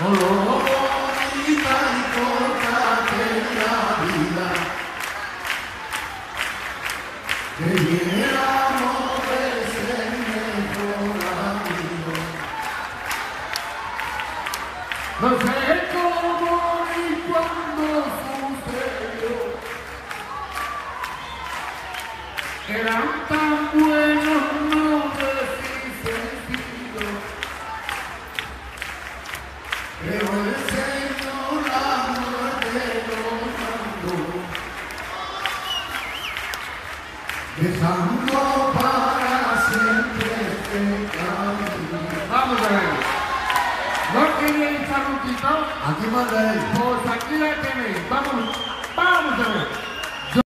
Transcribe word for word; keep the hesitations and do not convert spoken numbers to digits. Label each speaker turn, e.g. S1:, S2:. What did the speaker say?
S1: con lo bonita y corta que es la vida, que viéramos de ser mejor amigo. No sé cómo ni cuándo sucedió, eran tan buenos, no sé si sencillo, pero el Señor la muerte nos mandó, dejando para siempre este camino. Vamos a ver. ¿No queréis saludito? Aquí manda él. Pues aquí la tenéis. Vamos, vamos a ver.